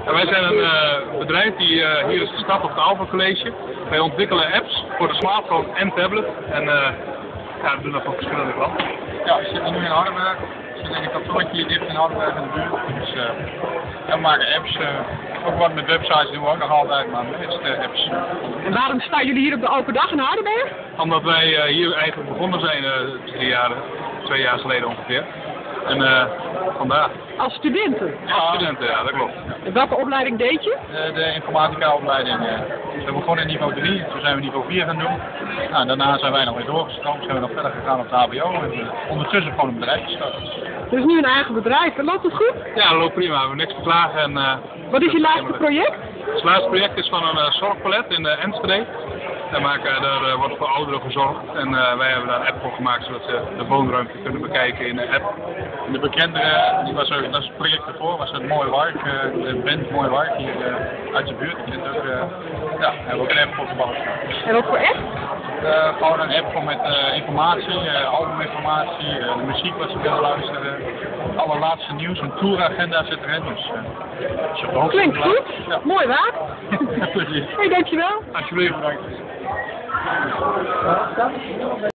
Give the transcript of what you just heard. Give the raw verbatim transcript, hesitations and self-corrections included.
En wij zijn een uh, bedrijf die uh, hier is gestart op het Alpha College. Wij ontwikkelen apps voor de smartphone en tablet. En uh, ja, we doen dat voor verschillende klanten. Ja, we zitten nu in Hardenberg. We zitten in een kantoortje hier dicht in Hardenberg in de buurt. Dus uh, ja, we maken apps. Uh, ook wat met websites doen we ook nog altijd, maar meest uh, apps. En waarom staan jullie hier op de open dag in Hardenberg? Omdat wij uh, hier eigenlijk begonnen zijn uh, drie jaar, twee jaar geleden ongeveer. En uh, vandaar. Als studenten? Ja, als studenten, ja, dat klopt. En welke opleiding deed je? De, de informatica-opleiding. Uh, we begonnen in niveau drie, toen zijn we niveau vier gaan doen. Nou, daarna zijn wij nog weer doorgestroomd, zijn we nog verder gegaan op het H B O en uh, ondertussen gewoon een bedrijf gestart. Dus nu een eigen bedrijf. En loopt het goed? Ja, dat loopt prima. We hebben niks te klagen. En, uh, Wat is je laatste project? Het laatste project is van een uh, zorgpalet in uh, Enschede. Daar, maken, daar uh, wordt voor ouderen gezorgd en uh, wij hebben daar een app voor gemaakt zodat ze de woonruimte kunnen bekijken in de app. En de bekendere, die was ook, dat is het project ervoor, was het Mooi Wark, uh, de band Mooi Wark hier uh, uit de buurt. Die ook, uh, ja, hebben we ook een app voor gebouwd. En wat voor app? Uh, gewoon een app voor met uh, informatie, uh, albuminformatie, uh, de muziek wat ze willen luisteren, het allerlaatste nieuws, een touragenda zit erin. Dus, uh, dus klinkt goed, ja. Mooi waar. Precies. Hey, dankjewel. Alsjeblieft, bedankt.